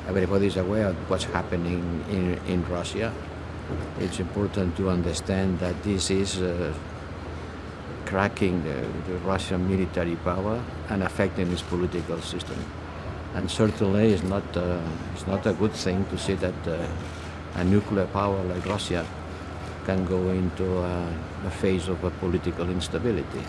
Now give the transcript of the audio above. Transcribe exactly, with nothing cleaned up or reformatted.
everybody is aware of what's happening in, in Russia. It's important to understand that this is uh, cracking the, the Russian military power and affecting its political system. And certainly it's not, uh, it's not a good thing to see that uh, a nuclear power like Russia can go into uh, a phase of a political instability.